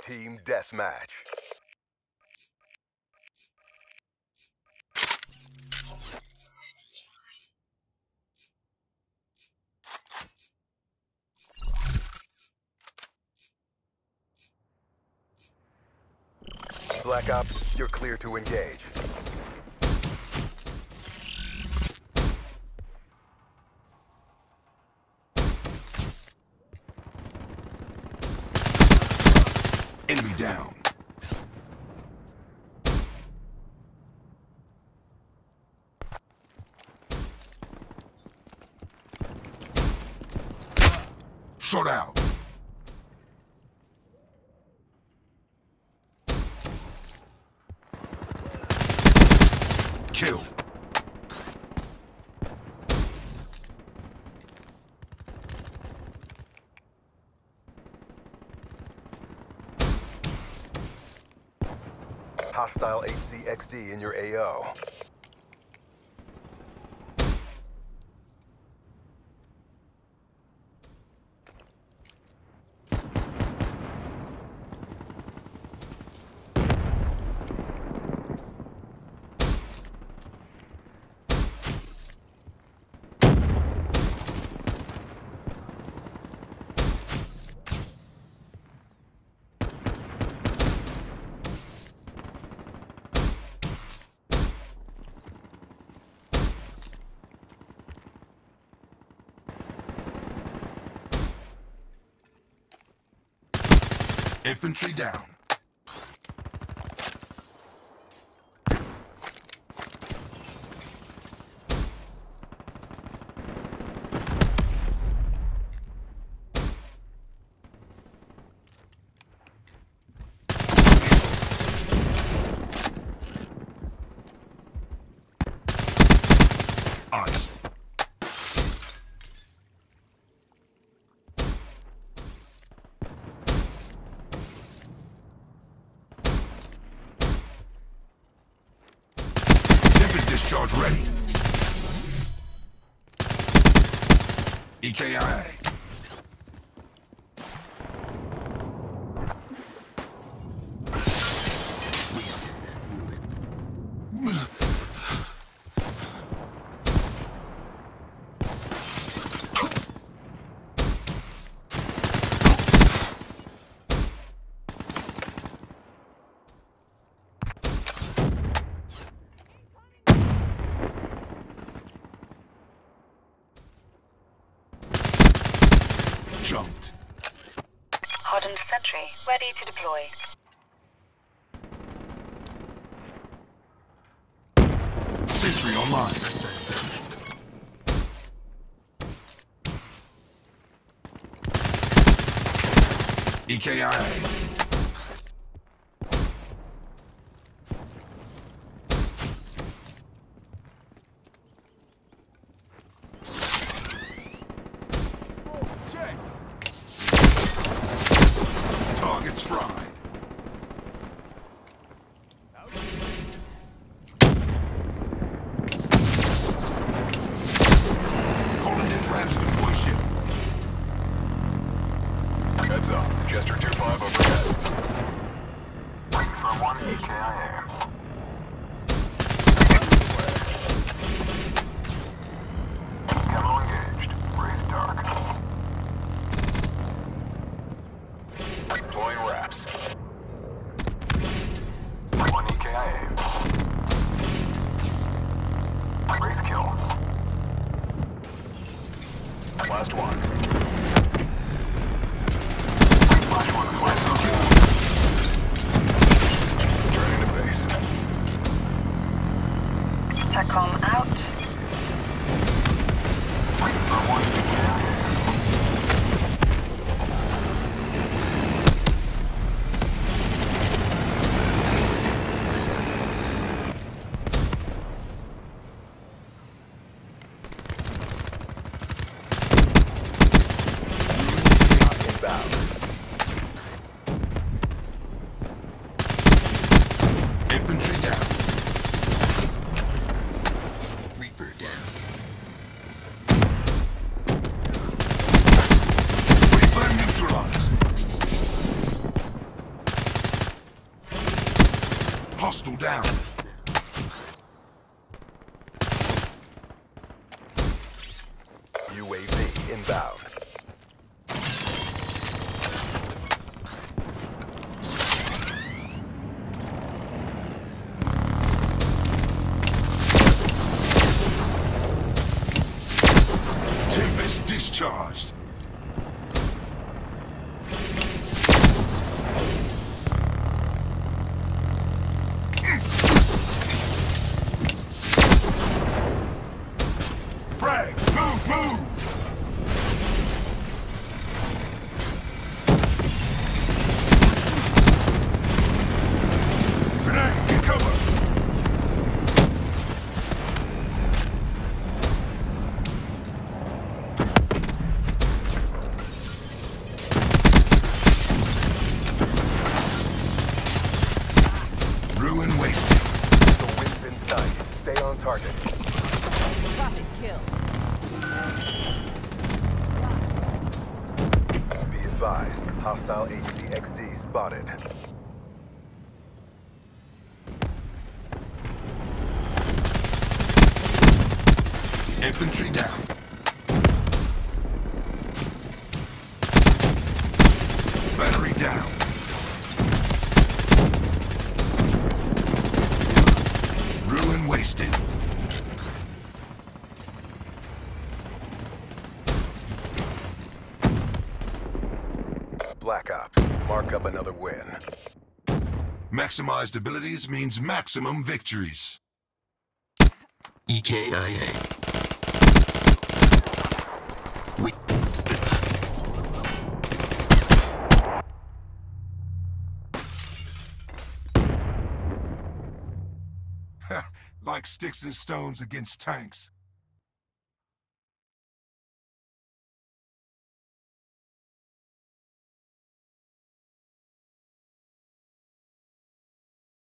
Team Deathmatch. Black Ops, you're clear to engage. Enemy down. Shot out. Kill. Hostile HCXD in your AO. Infantry down. Iced. Discharge ready. EKIA. Jumped. Hardened sentry, ready to deploy. Sentry online. EKIA. Targets fried. Calling in Rabs deploy ship. Heads up. Jester 2-5 overhead. Waiting for 1 EKIA. Camo engaged. Wraith dark. Deploying wraps. 1 EKIA. Wraith kill. Last ones. Flash 1 flash kill. Turning to base. TACOM out. Waiting for 1 EKIA. Hostile down. UAV inbound. Tempest discharged. Frag! Move, move! Grenade, get cover! Ruin wasted. The wind's in sight. Stay on target. Profit kill. Be advised. Hostile HCXD spotted. Infantry down. Battery down. Ruin wasted. Black Ops. Mark up another win. Maximized abilities means maximum victories. EKIA. We Like sticks and stones against tanks.